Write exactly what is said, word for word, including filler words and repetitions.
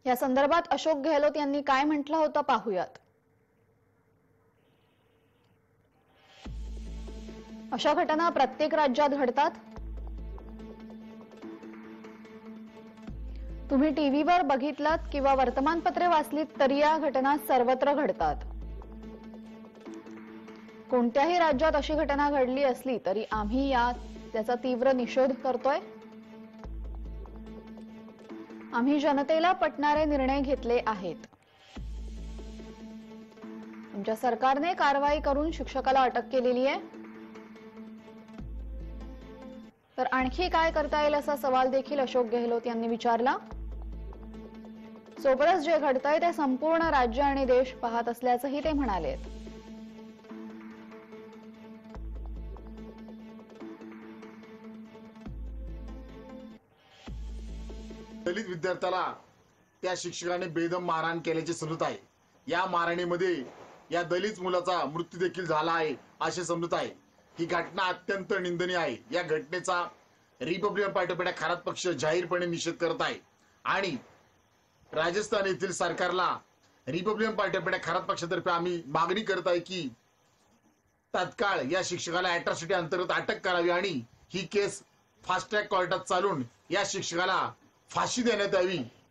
या संदर्भात अशोक गेहलोत यांनी काय म्हटलं होतं पाहूयात। अशा घटना प्रत्येक राज्यात घडतात। तुम्ही टीव्हीवर बघितलात किंवा वर्तमानपत्रे वाचलीत तरी या घटना सर्वत्र घडतात। कोणत्याही राज्यात अशी घटना घडली असली तरी आम्ही या त्याचा तीव्र निषेध करतोय। आम्ही जनतेला पटणारे निर्णय घेतले आहेत। आमच्या सरकारने कारवाई करून शिक्षकाला अटक केलेली आहे। तर आणखी काय करता येईल असा सवाल देखील अशोक गेहलोत यांनी विचारला। सोबतच जे घडतंय ते संपूर्ण राज्य आणि देश पाहत असल्याचंही ते म्हणाले। दलित विद्यार्थ्याला त्या शिक्षकाने बेदम मारहाण केल्याची समजूत आहे। या मारहाणीमध्ये या दलित मुलाचा मृत्यू देखील झाला आहे अशी समजूत आहे। ही घटना अत्यंत निंदनीय आहे। या घटनेचा रिपब्लिकन पार्टी ऑफ खरात पक्ष जाहीरपणे निषेध करत आहे आणि राजस्थान येथील सरकारला रिपब्लिकन पार्टी ऑफ खरात पक्षातर्फे आम्ही मागणी करत आहे की तत्काळ या शिक्षकाला अॅट्रॉसिटी अंतर्गत अटक करावी आणि ही केस फास्ट ट्रॅक कोर्टात चालून या शिक्षकाला फाशी देण्यात यावी